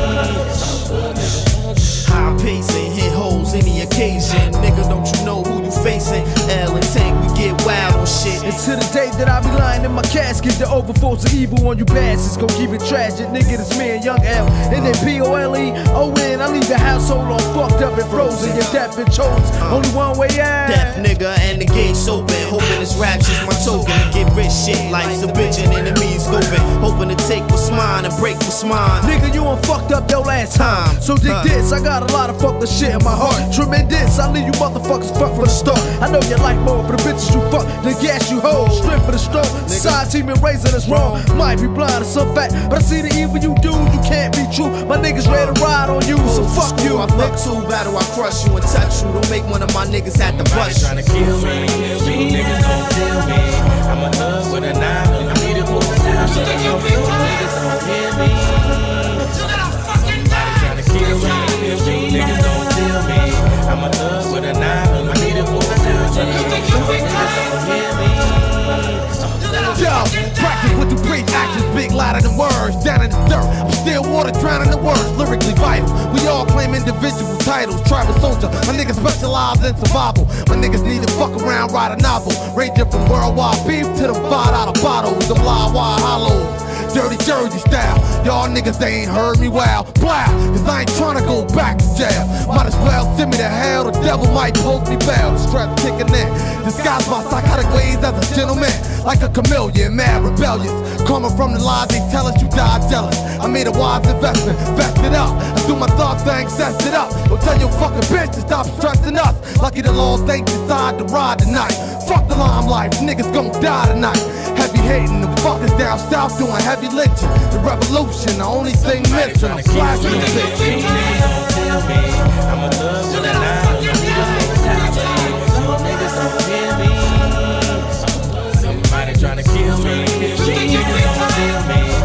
R: High pacing, hit holes any occasion. Nigga, don't you know who you facing? L and Tank, we get wild on shit.
Q: And to the day that I be lying in my casket, the overforce of evil on you bastards gon' keep it tragic. Nigga, this me and Young L, and then P O L E O N. I leave the household all fucked up and frozen. Your death been chosen, only one way out.
R: Deaf nigga and the gates open. Hoping this rap shit's my token to get rich shit. Life's a bitch and enemies scoping. Hoping to take what's mine and break what's mine.
Q: Nigga, you done fucked up your last time. So dig this, I got a lot of fucked shit in my heart. Tremendous, I leave you motherfuckers fuck for the start. I know you like more for the bitches you fuck, the gas you hold. Strip for the stroke, side team and raising us wrong. Might be blind to some fact, but I see the evil you do, you can't be true. My niggas ready to ride on you, so fuck you.
R: I look too battle, I crush you and touch you. Don't make one of my niggas have to bust you.
J: Trying to kill me, you niggas don't kill me. I'm a thug with a nine, and I need it for the time. Some niggas don't hear me. Somebody trying to kill me, you niggas don't kill me. I'm a thug with a nine, and I need it for the time. Some niggas don't hear me.
L: Yo, practice with the great actions, big louder than words. Down in the dirt, I'm still water drowning the words. Lyrically vital, we all claim individual titles. Tribal soldier, my niggas specialize in survival. My niggas need to fuck around, write a novel. Ranging from worldwide beef to them five dollar bottles. Them live wire hollows. Dirty Jersey style, y'all niggas they ain't heard me well. Blah, cause I ain't tryna go back to jail. Might as well send me to hell, the devil might post me bail. The strap kicking in, disguise my psychotic ways as a gentleman. Like a chameleon, mad rebellious. Coming from the lies they tell us, you die jealous. I made a wise investment, vest it up. I do my thought thing, sest it up. Don't tell your fucking bitch to stop stressing us. Lucky the laws ain't decide to ride tonight. Fuck the limelight, niggas gon' die tonight. Heavy hating, the fuckers down south doing heavy lynching. The revolution, the only thing missing. I'm flashing the bitch.
J: I'm a thug with a nine, and I need it for the time. Some niggas don't hear me. Somebody trying to kill me, you niggas don't kill me.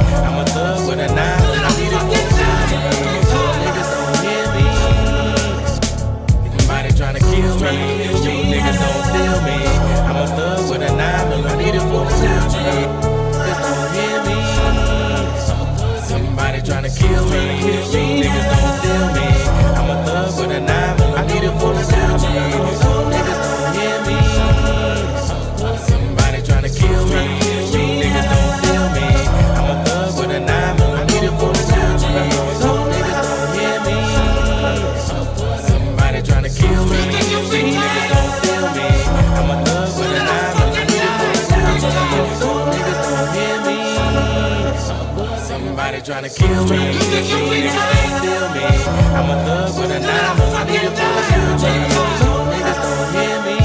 J: tryna kill me. Niggas don't feel me. I'm a thug with a nine millimeter full of future. Niggas don't hear me.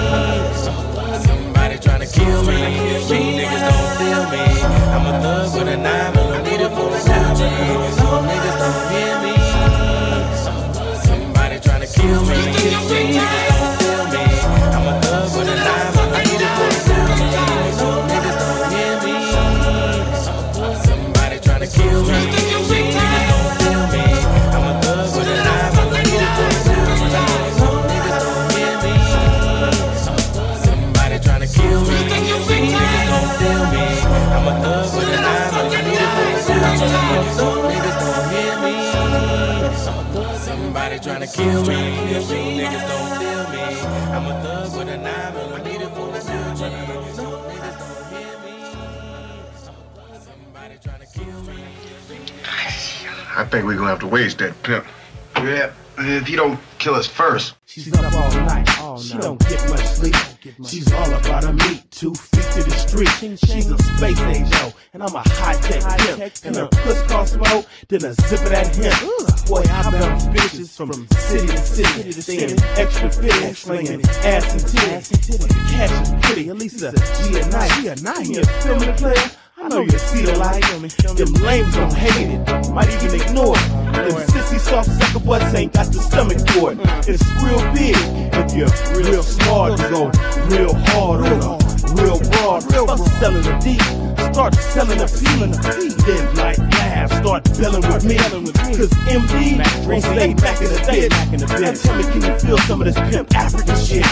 J: Somebody tryna kill me. Niggas don't feel me. I'm a thug with a nine millimeter full of future. Niggas don't hear me. Somebody tryna kill me. Niggas don't feel me. I'm a thug with a nine millimeter full of future. Niggas don't hear me. Somebody tryna kill me. Niggas don't feel me. I'm a thug with a nine millimeter full of future. Niggas don't hear me. Somebody tryna kill me. Niggas don't feel me. I'm a thug with a nine millimeter full of future. Niggas don't hear me. Somebody tryna kill me. Niggas don't feel me. I'm a thug with a nine millimeter full of future. Niggas don't hear me. Somebody tryna kill me.
D: I think we're gonna have to waste that pimp.
S: Yeah, if you don't kill us first.
T: She's up all night, all night. She don't get much sleep. She's all about her meat, two feet to the street. She's a space angel, and I'm a high-tech pimp. And her puss costs more than a zip of that hemp. Boy, I bounce bitches from city to city, staying extra fit, slinging ass and titties. When the cash is pretty, at least a G a night. G a night. You feel me, player? I know you see the light. Them lames don't hate it, might even ignore it. Them sissy soft sucker butts ain't got the stomach for it. It's real big if you're real smart. You go real hard on a real broad. Fuck selling a D, start selling a P. Live like laugh, start billing with me. Cause M D won't stay back in the day. Now tell me, can you feel some of this pimp African shit?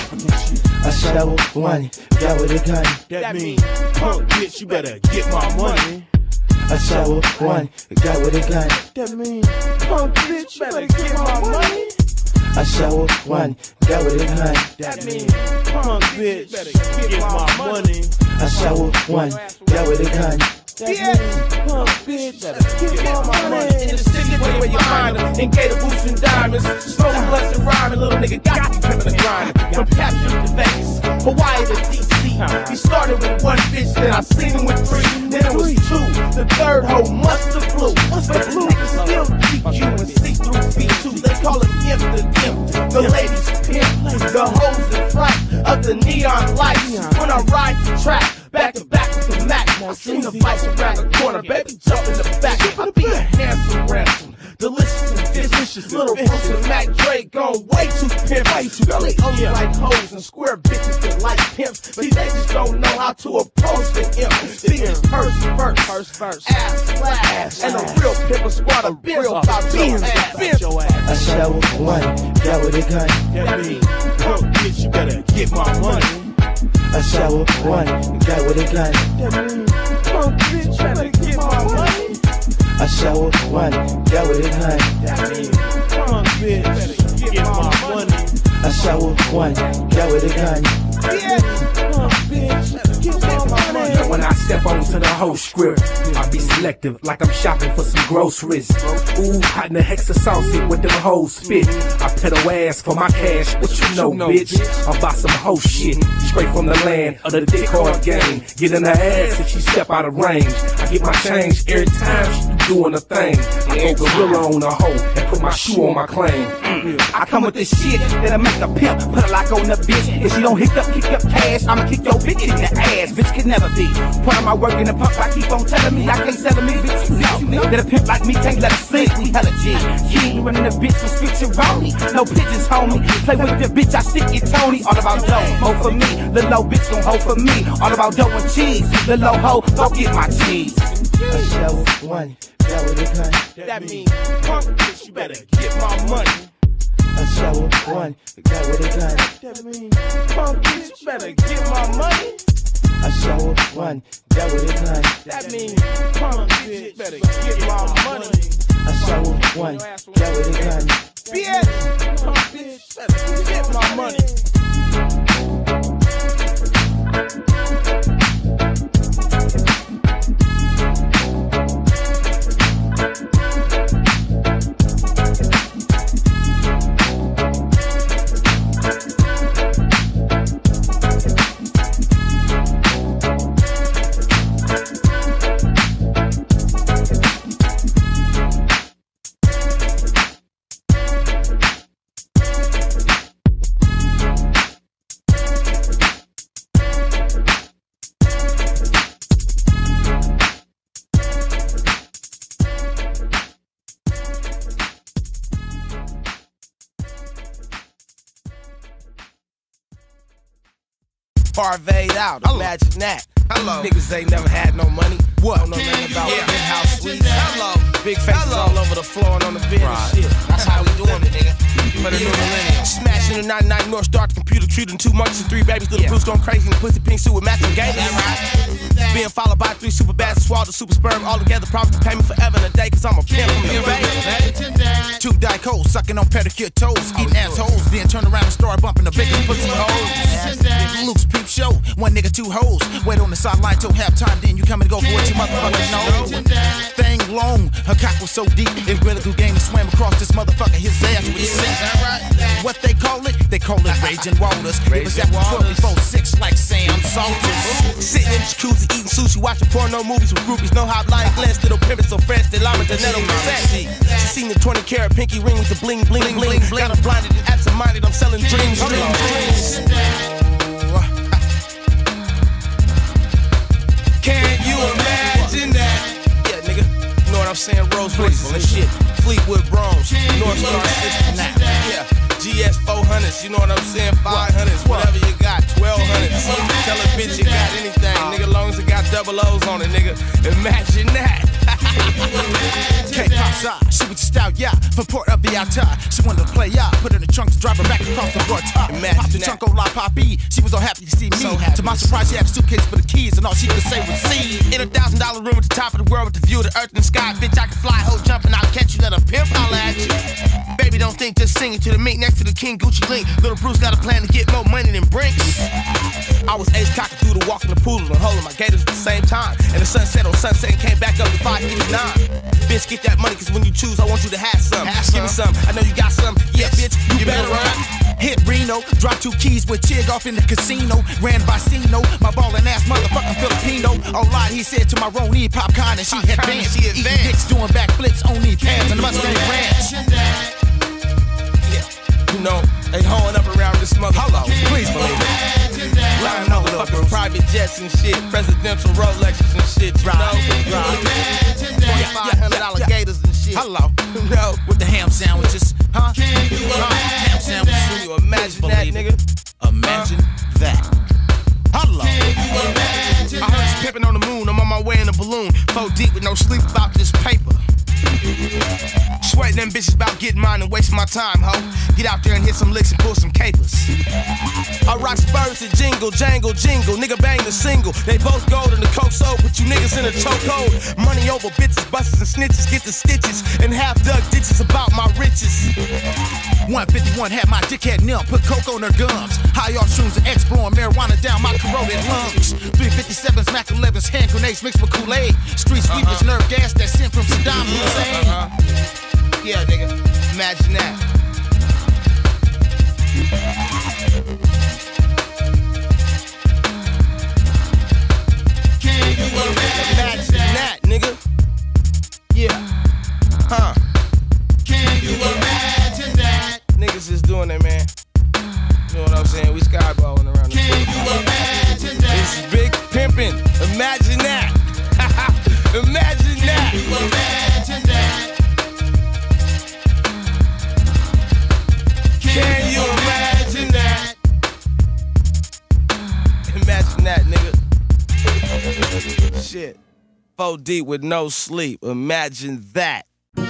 M: I shovel one, got with a gun.
T: That means, punk bitch, you better get my money.
M: I shovel one, got with a gun.
T: That means, punk bitch, you better get my money.
M: I shovel one, got with a gun.
T: That means, punk bitch, better get my money.
M: I shovel one, got with a gun.
T: Yeah, punk bitch, better get my money. In the city where you find them, in gator boots and diamonds, smoking blunts and rhyming, little nigga got you coming to grind. From Capture to Vegas, Hawaii to D C. He started with one bitch, then I seen him with three, then it was two. The third hoe must have flew, but the niggas still G Q and see through V two. They call him Imp the Imp, the ladies pimp, the hoes in flight of the neon lights. When I ride the track, back to back with the Mac, I seen the fights around the corner, baby jump in the back. I be a handsome ransom, delicious and vicious. Little Bruce and Mac Dre gone way too pimpy. Girl, they only like hoes and square bitches that like pimps. See, they just don't know how to approach the imp. See, it's purse first, purse first, ass flat, and a real pimp squad of real about your ass.
M: I shovel one, got with a gun.
T: That means, punk bitch, you better get my money.
M: I shovel one, got with a gun.
T: That means, punk bitch, better get my money.
M: I shovel one, got with a gun.
T: That means, punk bitch, better get my money.
M: I shovel one, got with a gun.
T: Yeah, punk bitch, better get my money.
U: When I step onto the whole script, I be selective like I'm shopping for some groceries. Ooh, hot in the hexa sauce it with them hoes spit. I pedal ass for my cash, what you know, bitch? I'm about some hoe shit, straight from the land of the dick hard game. Get in her ass if she step out of range. I get my change every time she doing a thing. I go gorilla on a hoe and put my shoe on my claim. I come with this shit that'll make a pimp put a lock on the bitch. If she don't hit up, kick up cash, I'ma kick your bitch in the ass. Bitch can never be part of my work in the pump. I keep on telling me I can't settle me, bitch. You know that a pimp like me can't let her sleep. We hella G. King running the bitch from street to Ronnie. No pigeons, homie. Play with the bitch, I stick it, Tony. All about dough, hoe for me. The low bitch gon' hoe for me. All about dough and cheese. The low hoe, go get my cheese.
M: I shovel one, got with a gun.
T: That means, punk bitch, you better get my money.
M: I shovel one, got with a gun.
T: That means, punk bitch, you better get my money.
M: I shovel one, got with a gun.
T: That means, punk bitch, better get my money.
M: I shovel one, got with a gun.
T: Bitch, punk bitch, better get my money.
L: parveyed out. Imagine that. Hello. Niggas ain't never had no money. What? Don't know nothing about yeah. penthouse suites. Hello. Big faces Hello. all over the floor and on the bed right. and shit. That's how we doing it, nigga. For the new millennium. Smashing the ninety-nine North Star computer, treating two monkeys and three babies. Little yeah. Bruce going crazy in the pussy pink suit with matching gators. Right. Being followed by three super bads and swallowed the super sperm. All together, promise to pay me forever in a day, cause I'm a pimp from the bay.
C: Two dyke hoes, sucking on pedicure toes, eating assholes, then turn around and start bumping the biggest pussy hoes. Luke's peep show, one nigga, two hoes. Wait on the sideline till halftime, then you come and go for what you motherfuckers know. Thing long, her cock was so deep, it really cool game to swim across this motherfucker, his ass with sink. What they call it? They call it raging waters. It was after twelve before six, like Sam Salters. Sitting in the jacuzzi, eating sushi, watching porno movies with groupies. No hot line glance, little pimpin' so fresh, they llama Janetto sexy. She seen the twenty karat pinky ring with the bling bling bling. Got her blinded and absent-minded, I'm selling dreams, dreams, dreams. Can you imagine that? Yeah, nigga, you know what I'm saying? Rose Blazes and shit. Fleetwood Bronze, North Star System now. Yeah, G S four hundreds, you know what I'm saying? five hundreds, whatever you got, twelve hundreds. Tell a bitch you got anything, nigga, long as it got double O's on it, nigga. Imagine that. K-pop side, she was just out, yeah, from Port of the outside. She wanted to play, yeah, put her in the trunk to drive her back across the broad top. Pop the trunk, oh, like Poppy, she was all happy to see me. So to my surprise, she had a suitcase for the keys, and all she could say was see. In a thousand dollar room at the top of the world with the view of the earth and sky. Bitch, I can fly, hoe jumping, I'll catch you, let a pimp holla at you. Baby, don't think, just sing it to the mink next to the King Gucci link. Little Bruce got a plan to get more money than Brinks. I was ace cocking through the walk in the pool and holding my gators at the same time. And the sunset on sunset and came back up to five fifty-nine. Bitch, get that money, cause when you choose, I want you to have some. Have Give some. me some, I know you got some. Yeah, bitch, you, you better run. Hit Reno, drop two keys with Chig off in the casino. Ran by Sino, my ballin' ass motherfucking Filipino. Oh, lied, he said to my Roni popcorn and she had bands. Eating dicks, doing backflips on knee pads and Mustang Ranch. Yeah, you know, they hoeing up around this motherfucker. Please believe it. Flying motherfuckers, private jets and shit, presidential Rolexes and shit, you know? twenty-five hundred dollar gators and shit. Hello. No. With the ham sandwiches, huh? huh? Ham sandwiches. Can you imagine that, nigga? Imagine huh? that. Hello. I heard you pimping on the moon. I'm on my way in a balloon. Four deep with no sleep about this paper. Sweating them bitches about getting mine and wasting my time, ho. Get out there and hit some licks and pull some capers. I rock Spurs to jingle, jangle, jingle. Nigga bang the single. They both gold in the coke soul. Put you niggas in a chokehold. Money over bitches, busters and snitches. Get the stitches and half dug ditches about my riches. one fifty-one had my dickhead nil. Put coke on her gums. High off shrooms and X blowing marijuana down my corroded lungs. three fifty-sevens, Mac elevens, hand grenades mixed with Kool-Aid. Street sweepers, uh-huh. nerve gas that sent from Saddam Hussein. Uh-huh. Yeah, nigga, imagine that. Can you imagine that, nigga? Yeah, huh? Can you imagine that? Niggas is doing it, man. You know what I'm saying? We skyballing around. Can you imagine that? It's big pimpin'. Imagine that. Imagine that. Can you imagine that? Can you imagine that? Imagine that, nigga. Shit. Four deep with no sleep. Imagine that.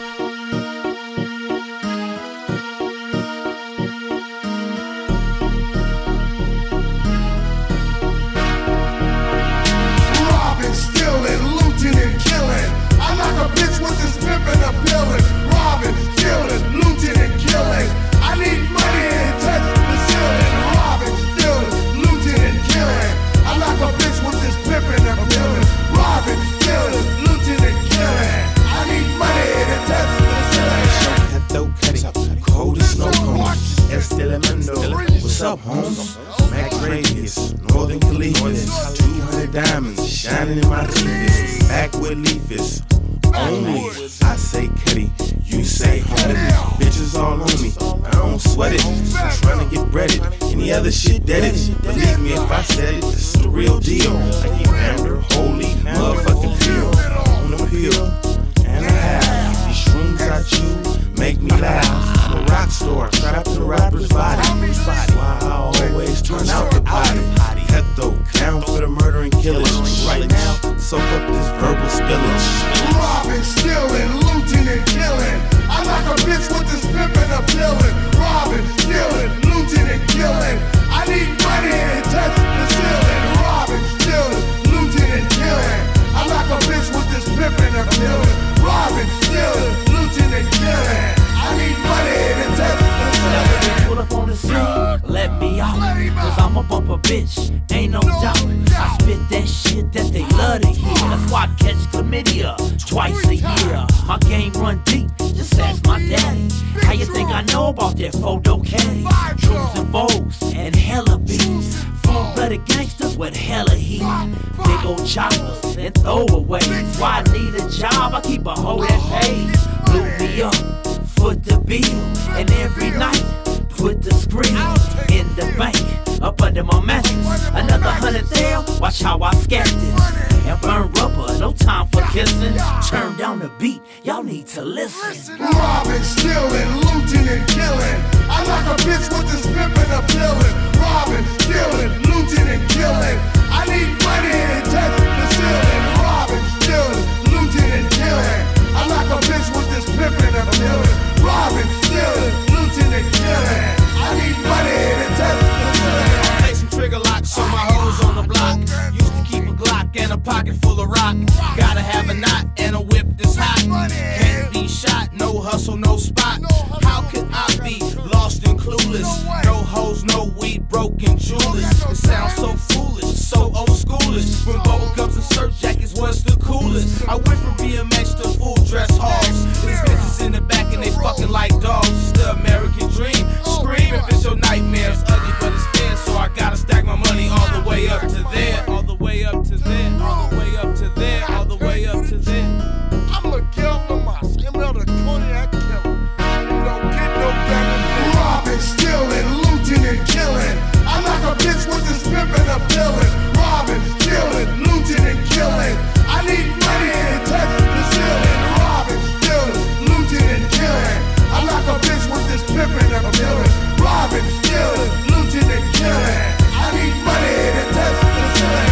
D: Robbing, stealing, looting, and killing. I knock a bitch with this pimp and a billin'. Robbing, stealing, looting, and killing. I need money and touch the ceiling. Robbing, stealing, looting, and killing. I knock a bitch with this pimp and a billin'. Robbing, stealing, looting, and killing. I need money and touch the ceiling.
U: Hecto Cuddy, cold as snow cone. Este Lemendo, what's up, Holmes? Mac Radius, Northern California, two hundred diamonds shining in my teeth. Back with Leafus. Only I say Cuddy, you say honey. Bitches all on me, I don't sweat it. I'm trying to get breaded. Any other shit dead it. Believe me if I said it, this is the real deal. I keep Amber, holy motherfucking feel. On the pill, and a half. These shrooms I chew make me laugh. I'm a rock star, trapped in a rapper's body. Why I always turn out the body. Cut the
J: murder and killage. Right now, soak up this verbal spillage.
A: Robbing, stealing, looting, and killing. I like a bitch with this pimpin' and peeling. Robbing, stealing, looting, and killing. I need money and touch the ceiling. Robbing, stealing, looting, and killing. I like a bitch with this pimpin' and peeling. Robbing, stealing, looting, and killing. I need money and touch the ceiling.
V: Pull up on the scene, let me out, cause I'm a bumper bitch, ain't no doubt. I spit that shit that they love to hear. That's why I catch chlamydia twice a year. My game run deep, just ask my daddy. How you think I know about that photo caddy? Truths and foes and hella beats. Full-blooded gangsters with hella heat. Big old choppers and throwaways. Why I need a job, I keep a hoe that pays. Blew me up, foot the bill, and every night put the screen in the bank, up under my mattress. Another hundred there, watch how I scat this. And burn rubber, no time for kissing. Turn down the beat, y'all need to listen.
A: Robbing, stealing, looting, and killing. I like a bitch with this pimpin' and peeling. Robbing, stealing, looting, and killing. I need money and touch the ceiling. Robbing, stealing, looting, and killing. I like a bitch with this pimpin' and peeling. Robbing, stealing, looting, and killing. I need money and touch the ceiling.
J: Facing trigger locks on my hoes on the block. Used to keep a Glock and a pocket full of rock. Gotta have a knot and a whip that's hot. Can't be shot, no hustle, no spot. How could I be lost and clueless? No hoes, no weed, broken jewelers. It sounds so foolish, so old schoolish. When bubble gums and surf jackets was the coolest. I went from B M X to full dress hogs. These bitches in the back and they fucking like dogs. It's the American dream. Scream if it's your nightmare. It's ugly but it's fair, so I gotta stack my money all the way up to there. All the way up to there. All the way up to there. All the way up to there.
A: I'm a killer, Lamas. I'm a Kodiak killer. You don't get no better than robbing, stealing, looting, and killing. I like a bitch with this pimpin' and peeling. Robbing, stealing, looting, and killing. I need money and touch the ceiling. Robbing, stealing, looting, and killing. I like a bitch with this pimpin' and peeling. Robbing, stealing, looting, and killing. I need money and touch the ceiling.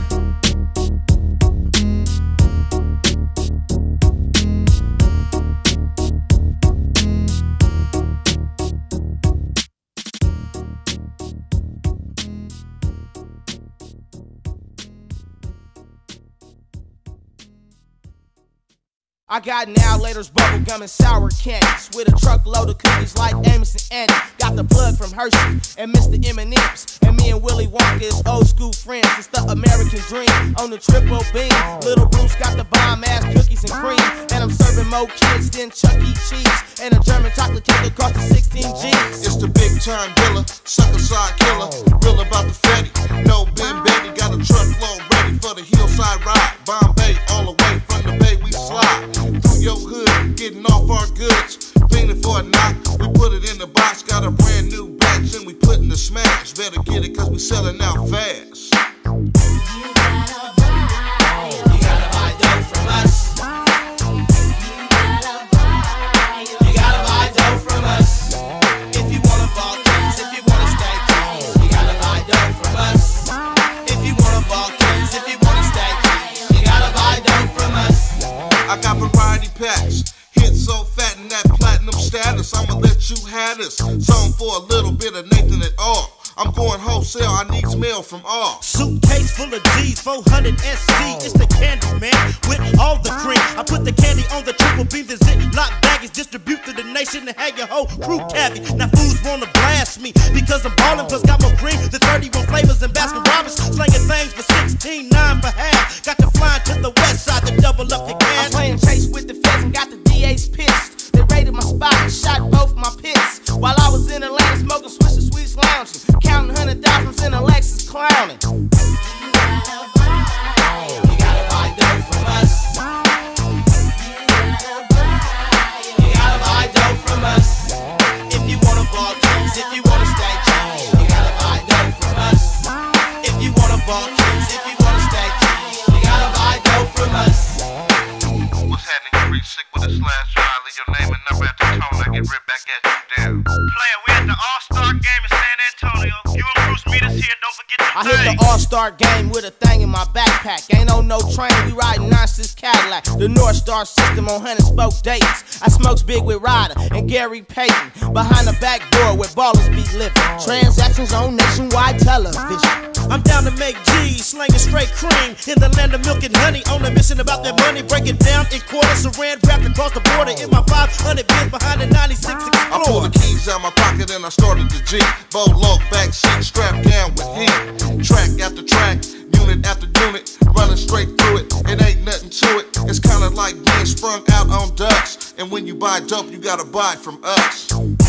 L: I got now laters, bubble gum, and sour candies with a truckload of cookies like Amos and Andy. Got the plug from Hershey and Mister M and M's, and me and Willy Wonka is old school friends. It's the American dream on the triple beam. Little Bruce got the bomb ass cookies and cream, and I'm serving more kids than Chuck E. Cheese and a German chocolate cake that cost sixteen G's.
D: It's the big time dealer, sucker side killer, real about the fatty. No Ben Betty, got a truckload ready for the hillside ride. Bombay all the way from the bay we slide. Through your hood, getting off our goods. Fiending for a knock, we put it in the box. Got a brand new batch and we put in the smash. Better get it cause we selling out fast.
V: You gotta buy, you gotta buy dope from us. You gotta buy dope from us. If you wanna ball kings, if you wanna stay kings, you gotta buy dope from us. If you wanna ball kings, if you wanna stay kings, you gotta buy dope from us.
D: I got variety packs, hits so fat in that platinum status. I'ma let you have this song for a little bit of Nathan at all. I'm going wholesale, I need mail from all.
R: Suitcase full of G's, four hundred S C. It's the candy man with all the cream. I put the candy on the triple beams and zip lock baggies. Distribute to the nation and have your whole crew cabbie. Now fools wanna blast me because I'm ballin', plus got more green than thirty-one flavors and Baskin Robbins. Slanging things for sixteen, nine for half. Got to fly to the west side to double up your cash.
L: I'm playing chase with the feds and got the D A's pissed. They raided my spot and shot both my pits. While I was in Atlanta smoking Swisher Sweets lounging, counting hundred thousands in a Lexus clowning.
V: You gotta buy, you gotta buy dope from us. You gotta buy dope from us.
J: If you wanna ball kings, if you wanna stay kings, you gotta buy dope from us. If you wanna ball kings, if you wanna stay kings, you gotta buy dope from us.
D: What's happening? You reach sick with a slash try. Leave your name and number at the tone. I get ripped back at you down. Player, we at the All-Star game in San Antonio. You and Bruce meet us here. Don't forget to
L: I hit the All-Star start game with a thing in my backpack. Ain't on no train, we riding nine six Cadillac. The North Star system on hundred spoke dates. I smokes big with Ryder and Gary Payton. Behind the back door where ballers be living. Transactions on nationwide television.
R: I'm down to make G's, slanging straight cream in the land of milk and honey. On a mission about that money, break it down in quarters, saran wrapped across the border. In my five hundred bins behind the ninety-six Explorer.
D: I pulled the keys out my pocket and I started the Jeep. Bow low, back seat, strapped down with heat. Track after track, unit after unit, running straight through it. It ain't nothing to it. It's kinda like being sprung out on ducks. And when you buy dope, you gotta buy from us.